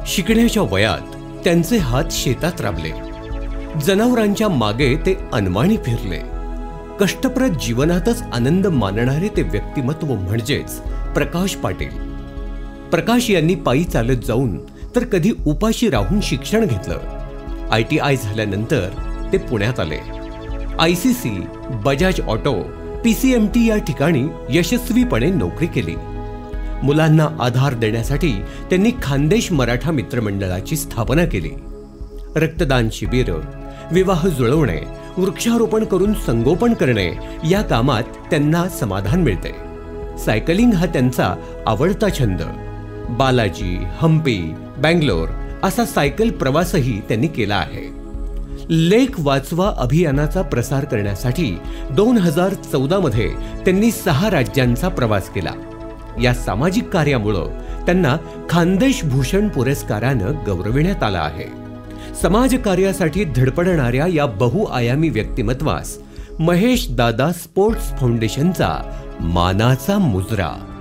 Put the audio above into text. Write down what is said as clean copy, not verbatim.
शिकण्याच्या वयात त्यांचे हात शेतात राबले, जनावरांच्या मागे ते अनवाणी फिरले. कष्टप्रद जीवनातच आनंद मानणारे ते व्यक्तिमत्व म्हणजेच प्रकाश पाटील. प्रकाश यांनी पायी चालत जाऊन तर कधी उपाशी राहून शिक्षण घेतलं. ITI झाल्यानंतर ते पुण्यात आले. ICC, बजाज ऑटो, PCMT या ठिकाणी यशस्वीपणे नोकरी केली. मुलांना आधार देण्यासाठी त्यांनी खानदेश मराठा मित्रमंडळाची स्थापना केली. रक्तदान शिबिर, विवाह जुळवणे, वृक्षारोपण करून संगोपन करणे या कामात त्यांना समाधान मिळते. सायकलिंग हा त्यांचा आवडता छंद. बालाजी, हम्पी, बँगलोर असा सायकल प्रवासही त्यांनी केला आहे. लेख वाचवा अभियानाचा प्रसार करण्यासाठी 2014 मध्ये त्यांनी 6 राज्यांचा प्रवास केला. या सामाजिक कार्यामुळे त्यांना खानदेश भूषण पुरस्कारानं गौरविण्यात आलं आहे. समाजकार्यासाठी धडपडणाऱ्या या बहुआयामी व्यक्तिमत्वास महेश दादा स्पोर्ट्स फाउंडेशनचा मानाचा मुजरा.